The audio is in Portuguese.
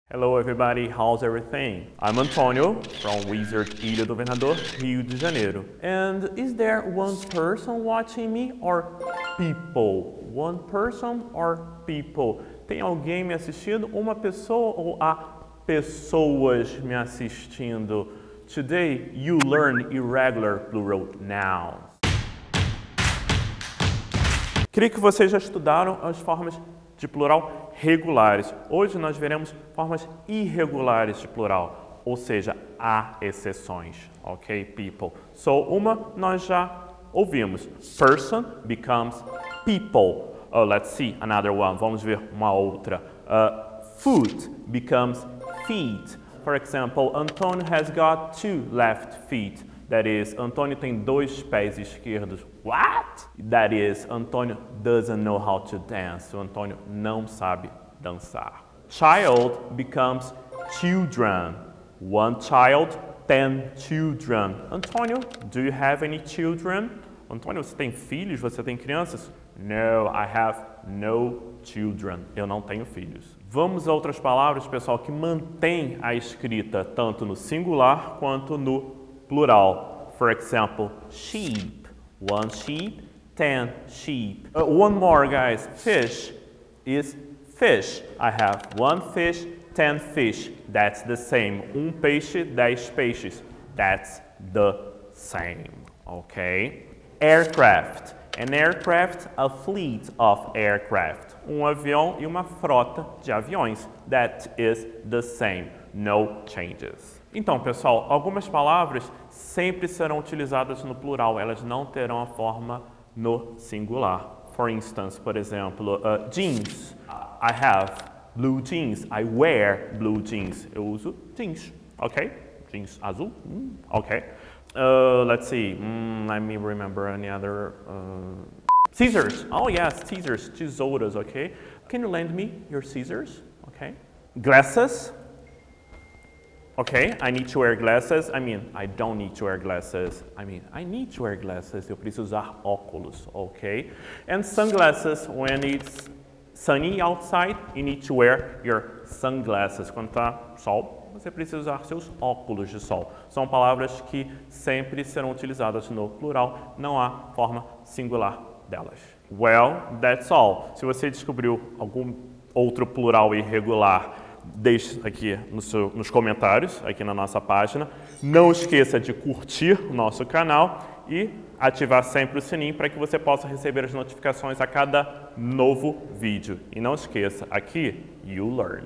Hello everybody, how's everything? I'm Antonio from Wizard Ilha do Governador, Rio de Janeiro. And is there one person watching me or people? One person or people? Tem alguém me assistindo? Uma pessoa ou há pessoas me assistindo? Today you learn irregular plural nouns. Creio que vocês já estudaram as formas de plural regulares. Hoje nós veremos formas irregulares de plural, ou seja, há exceções, ok, people? So, uma nós já ouvimos. Person becomes people. Oh, let's see another one. Vamos ver uma outra. Foot becomes feet. For example, Antonio has got 2 left feet. That is, Antônio tem 2 pés esquerdos. What? That is, Antônio doesn't know how to dance. O Antônio não sabe dançar. Child becomes children. One child, 10 children. Antônio, do you have any children? Antônio, você tem filhos? Você tem crianças? No, I have no children. Eu não tenho filhos. Vamos a outras palavras, pessoal, que mantêm a escrita tanto no singular quanto no plural. For example, sheep. 1 sheep, 10 sheep. One more, guys. Fish is fish. I have 1 fish, 10 fish. That's the same. Peixe, 10 peixes. That's the same. Okay? Aircraft. An aircraft, a fleet of aircraft. Avião e uma frota de aviões. That is the same. No changes. Então, pessoal, algumas palavras sempre serão utilizadas no plural, elas não terão a forma no singular. For instance, por exemplo, jeans. I have blue jeans. I wear blue jeans. Eu uso jeans, ok? Jeans azul, ok. Let's see, let me remember any other... Scissors. Oh yes, scissors, tesouras, ok? Can you lend me your scissors? Ok. Glasses. Okay, I need to wear glasses. I don't need to wear glasses. I need to wear glasses. Eu preciso usar óculos, okay? And sunglasses, when it's sunny outside, you need to wear your sunglasses. Quando tá sol, você precisa usar seus óculos de sol. São palavras que sempre serão utilizadas no plural, não há forma singular delas. Well, that's all. Se você descobriu algum outro plural irregular, deixe aqui nos comentários, aqui na nossa página. Não esqueça de curtir o nosso canal e ativar sempre o sininho para que você possa receber as notificações a cada novo vídeo. E não esqueça, aqui, you learn.